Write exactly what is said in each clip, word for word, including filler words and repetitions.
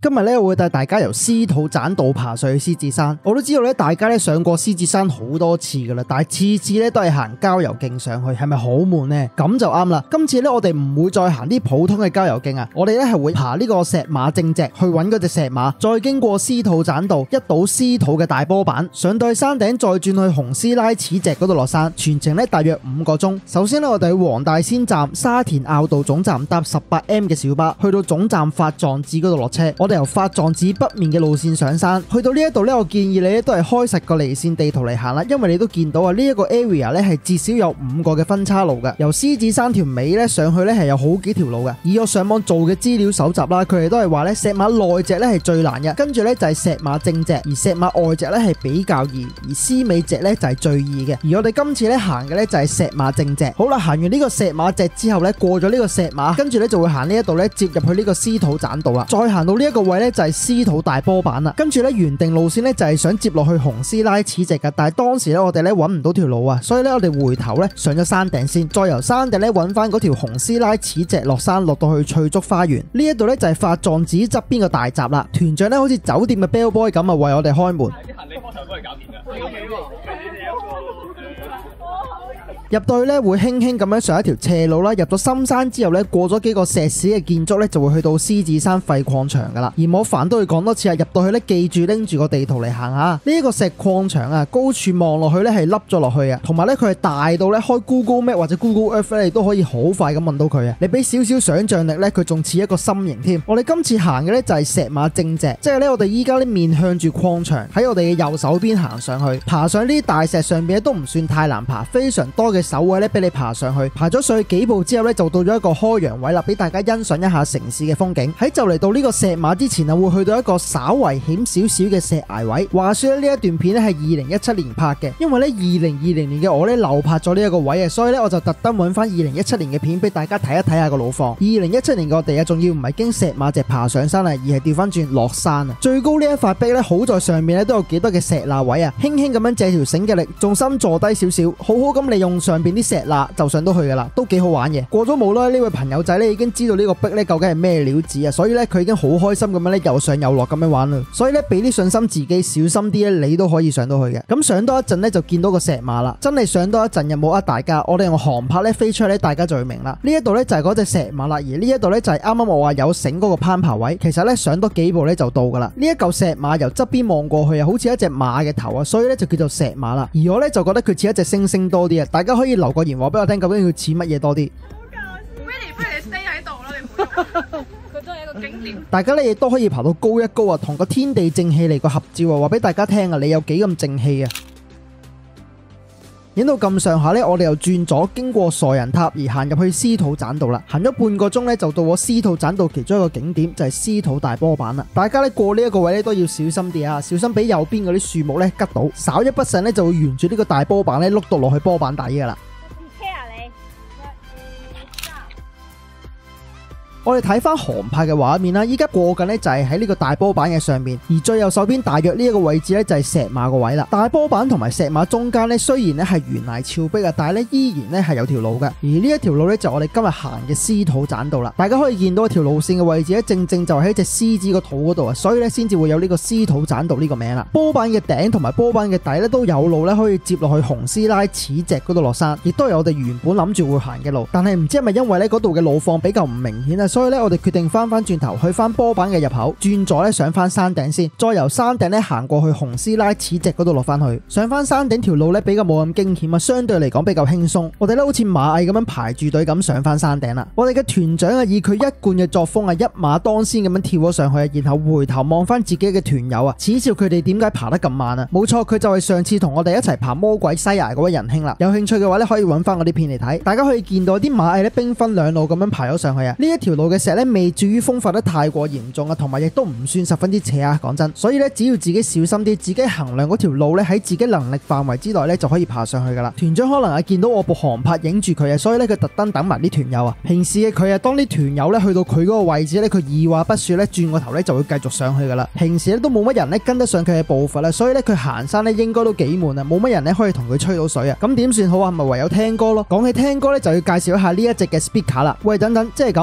今日咧我會帶大家由獅肚棧道爬上去獅子山。我都知道咧，大家咧上過獅子山好多次噶啦，但係次次咧都係行郊遊徑上去，係咪好悶呢？咁就啱啦。今次咧我哋唔會再行啲普通嘅郊遊徑啊，我哋咧係會爬呢個石馬正脊去揾嗰隻石馬，再經過獅肚棧道，一睹獅肚嘅大波板，上到去山頂，再轉去紅絲拉齒脊嗰度落山，全程咧大約五個鐘。首先咧我哋去黃大仙站沙田坳道總站搭十八 M 嘅小巴，去到總站發壯寺嗰度落車。我哋由發壯寺北面嘅路線上山，去到呢一度咧，我建議你咧都係開實個離線地圖嚟行啦，因為你都見到啊，呢一個 area 咧係至少有五個嘅分叉路嘅。由獅子山條尾咧上去咧係有好幾條路嘅。以我上網做嘅資料搜集啦，佢哋都係話咧石馬內脊咧係最難嘅，跟住咧就係石馬正脊，而石馬外脊咧係比較易，而獅尾脊咧就係最易嘅。而我哋今次咧行嘅咧就係石馬正脊。好啦，行完呢個石馬脊之後咧，過咗呢個石馬，跟住咧就會行呢一度咧接入去呢個獅肚棧道啦。再行到呢一個位咧就係獅肚大波板啦。跟住咧原定路線咧就係想接落去紅絲拉齒脊噶，但係當時咧我哋咧揾唔到條路啊，所以咧我哋回頭咧上咗山頂先，再由山頂咧揾翻嗰條紅絲拉齒脊落山，落到去翠竹花園呢一度咧就係發壯寺側邊個大閘啦。團長咧好似酒店嘅 bell boy 咁啊，為我哋開門。 啲行李幫手幫你搞掂㗎。 入到去咧會輕輕咁樣上一條斜路啦，入咗深山之後咧過咗幾個石屎嘅建築咧就會去到獅子山廢礦場噶啦。而我煩都會講多次啊，入到去咧記住拎住個地圖嚟行下。呢一個石礦場啊，高處望落去咧係凹咗落去啊，同埋咧佢係大到咧開 Google Map 或者 Google Earth 咧你都可以好快咁揾到佢啊。你俾少少想像力咧，佢仲似一個心形添。我哋今次行嘅咧就係石馬正脊，即係咧我哋依家咧面向住礦場，喺我哋嘅右手邊行上去，爬上呢啲大石上邊咧都唔算太難爬，非常多嘅手位咧俾你爬上去。爬咗上去幾步之後咧，就到咗一個開陽位啦，俾大家欣賞一下城市嘅風景。喺就嚟到呢個石馬之前啊，會去到一個稍為險少少嘅石崖位。話說咧呢一段片咧係二零一七年拍嘅，因為咧二零二零年嘅我咧漏拍咗呢一個位啊，所以咧我就特登揾翻二零一七年嘅片俾大家睇一睇下個路況。二零一七年個地啊，仲要唔係經石馬脊爬上山啊，而係調翻轉落山啊。最高呢一塊壁咧，好在上面咧都有幾多嘅石罅位啊，輕輕咁樣借條繩嘅力，重心坐低少少，好好咁利用上邊啲石罅就上到去噶啦，都幾好玩嘅。過咗冇啦，呢位朋友仔咧已經知道呢個壁咧究竟係咩料子啊，所以咧佢已經好開心咁樣咧又上又落咁樣玩啦。所以咧俾啲信心自己，小心啲咧，你都可以上到去嘅。咁上多一陣咧就見到個石馬啦，真係上多一陣又冇呃大家，我哋用航拍咧飛出去咧，大家就會明啦。呢一度咧就係嗰隻石馬啦，而呢一度咧就係啱啱我話有繩嗰個攀爬位，其實咧上多幾步咧就到噶啦。呢一嚿石馬由側邊望過去啊，好似一隻馬嘅頭啊，所以咧就叫做石馬啦。而我咧就覺得佢似一隻猩猩多啲啊，大家可以留個言話俾我聽，究竟佢似乜嘢多啲？ Willie 不如你 stay 喺度啦，你唔好用。佢真係一個景點。 大家咧亦都可以爬到高一高啊，同個天地正氣嚟個合照啊，話俾大家聽啊，你有幾咁正氣啊！影到咁上下咧，我哋又轉咗經過傻人塔而行入去獅肚棧道啦。行咗半個鐘咧，就到我獅肚棧道其中一個景點，就係獅肚大波板啦。大家咧過呢一個位咧都要小心啲啊，小心俾右邊嗰啲樹木咧吉到，稍一不慎咧就會沿住呢個大波板咧碌到落去波板底噶啦。我哋睇翻航拍嘅畫面啦，依家過緊呢就係喺呢個大波板嘅上面，而最右手邊大約呢一個位置呢就係石馬個位啦。大波板同埋石馬中間呢，雖然呢係懸崖峭壁啊，但係呢依然呢係有條路嘅。而呢一條路呢，就我哋今日行嘅獅肚棧道啦。大家可以見到條路線嘅位置呢，正正就喺隻獅子個肚嗰度啊，所以呢先至會有呢個獅肚棧道呢個名啦。波板嘅頂同埋波板嘅底呢，都有路呢可以接落去紅絲拉齒脊嗰度落山，亦都係我哋原本諗住會行嘅路。但係唔知係咪因為呢嗰度嘅路況比較唔明顯啊，所以咧，我哋決定翻翻轉頭去翻波板嘅入口，轉左咧上翻山頂先，再由山頂咧行過去紅絲拉齒脊嗰度落翻去。上翻山頂條路咧比較冇咁驚險啊，相對嚟講比較輕鬆。我哋咧好似螞蟻咁樣排住隊咁上翻山頂啦。我哋嘅團長啊，以佢一貫嘅作風啊，一馬當先咁樣跳咗上去，然後回頭望翻自己嘅團友啊，恥笑佢哋點解爬得咁慢啊。冇錯，佢就係上次同我哋一齊爬魔鬼西崖嗰位仁兄啦。有興趣嘅話咧，可以揾翻我啲片嚟睇。大家可以見到啲螞蟻咧兵分兩路咁樣爬咗上去啊。呢一條路嘅石咧未至於風化得太過嚴重啊，同埋亦都唔算十分之斜啊，講真。所以咧，只要自己小心啲，自己衡量嗰條路咧喺自己能力範圍之內咧，就可以爬上去噶啦。團長可能係見到我部航拍影住佢啊，所以咧佢特登等埋啲團友啊。平時嘅佢啊，當啲團友咧去到佢嗰個位置咧，佢二話不說咧轉個頭咧就會繼續上去噶啦。平時咧都冇乜人咧跟得上佢嘅步伐啦，所以咧佢行山咧應該都幾悶啊，冇乜人咧可以同佢吹到水啊。咁點算好啊？咪唯有聽歌咯。講起聽歌咧，就要介紹一下呢一隻嘅 speaker 啦。喂，等等，即係咁唔係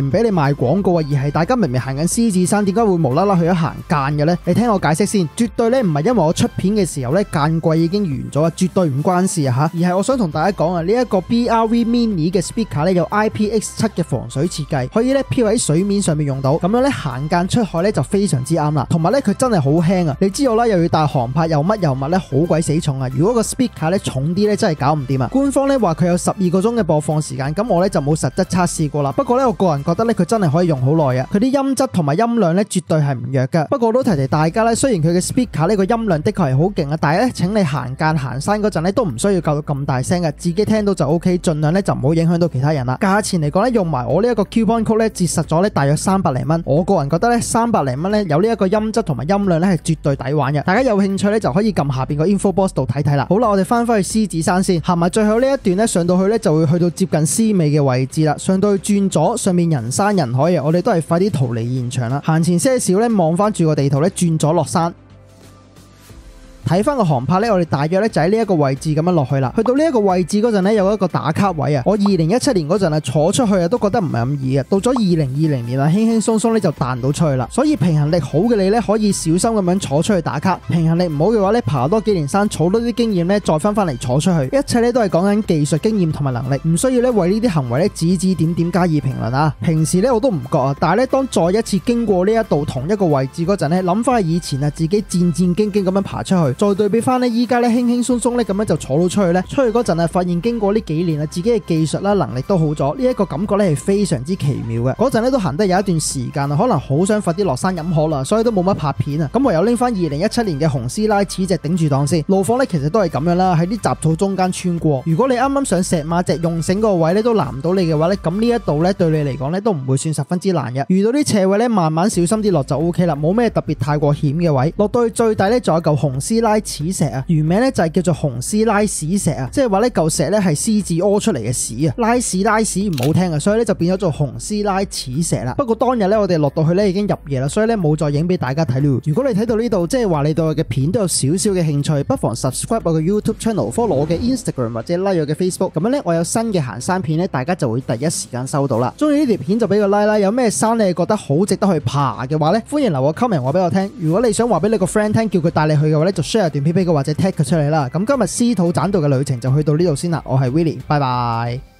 唔俾你賣廣告啊，而係大家明明行緊獅子山，點解會無啦啦去咗行間嘅呢？你聽我解釋先，絕對咧唔係因為我出片嘅時候咧間季已經完咗啊，絕對唔關事啊吓，而係我想同大家講啊，呢一個 B R V Mini 嘅 speaker 咧有 I P X 七嘅防水設計，可以咧飄喺水面上面用到，咁樣咧行間出海咧就非常之啱啦。同埋咧佢真係好輕啊，你知道啦，又要帶航拍又乜又乜咧，好鬼死重啊！如果個 speaker 咧重啲咧，真係搞唔掂啊！官方咧話佢有十二個鐘嘅播放時間，咁我咧就冇實質測試過啦。不過咧，我個人覺得咧佢真係可以用好耐啊！佢啲音質同埋音量咧絕對係唔弱噶。不過我都提提大家咧，雖然佢嘅 speaker 呢個音量的確係好勁啊，但係咧請你行間行山嗰陣咧都唔需要校到咁大聲嘅，自己聽到就 O K， 盡量咧就唔好影響到其他人啦。價錢嚟講咧，用埋我呢一個 coupon code 咧折實咗咧大約三百零蚊。我個人覺得咧三百零蚊咧有呢一個音質同埋音量咧係絕對抵玩嘅。大家有興趣咧就可以撳下邊個 info box 度睇睇啦。好啦，我哋翻返去獅子山先，行埋最後呢一段咧，上到去咧就會去到接近獅尾嘅位置啦。上到去轉左，上面人山人海嘅，我哋都係快啲逃離現場啦。行前些少咧，望翻住個地圖咧，轉左落山。睇翻個航拍咧，我哋大約咧就喺呢一個位置咁樣落去啦。去到呢一個位置嗰陣咧，有一個打卡位啊。我二零一七年嗰陣啊坐出去啊，都覺得唔係咁易啊。到咗二零二零年啊，輕輕鬆鬆咧就彈到出去啦。所以平衡力好嘅你咧，可以小心咁樣坐出去打卡。平衡力唔好嘅話咧，爬多幾年山，儲多啲經驗咧，再翻翻嚟坐出去。一切咧都係講緊技術經驗同埋能力，唔需要咧為呢啲行為咧指指點點加以評論啊。平時咧我都唔覺啊，但係咧當再一次經過呢一度同一個位置嗰陣咧，諗翻以前啊自己戰戰兢兢咁樣爬出去，再對比翻呢，依家咧輕輕鬆鬆咧咁樣就坐到出去咧，出去嗰陣啊發現經過呢幾年啊自己嘅技術啦能力都好咗，呢一個感覺咧係非常之奇妙嘅。嗰陣咧都行得有一段時間啊，可能好想快啲落山飲可啦，所以都冇乜拍片啊。咁唯有拎翻二零一七年嘅紅師奶齒隻頂住檔先。路況咧其實都係咁樣啦，喺啲雜草中間穿過。如果你啱啱上石馬脊用繩嗰個位咧都攔唔到你嘅話咧，咁呢一度咧對你嚟講咧都唔會算十分之難嘅。遇到啲斜位咧，慢慢小心啲落就 O K 啦，冇咩特別太過險嘅位。落到去最底咧，仲有嚿紅師奶齒石啊，原名咧就係叫做紅師奶屎石啊，即係話呢嚿石咧係獅子屙出嚟嘅屎啊，拉屎拉屎唔好聽啊，所以咧就變咗做紅師奶齒石啦。不過當日咧我哋落到去咧已經入夜啦，所以咧冇再影俾大家睇咯。如果你睇到呢度，即係話你對我嘅片都有少少嘅興趣，不妨 subscribe 我嘅 YouTube channel，follow 我嘅 Instagram 或者 like 我嘅 Facebook， 咁樣咧我有新嘅行山片咧，大家就會第一時間收到啦。中意呢條片就俾個 like 啦，有咩山你係覺得好值得去爬嘅話咧，歡迎留個 comment 話俾我聽。如果你想話俾你個 friend 聽，叫佢帶你去嘅話咧，就 share 段片俾佢或者 tag 佢出嚟啦。咁今日獅肚棧道嘅旅程就去到呢度先啦，我係 Willie，拜拜。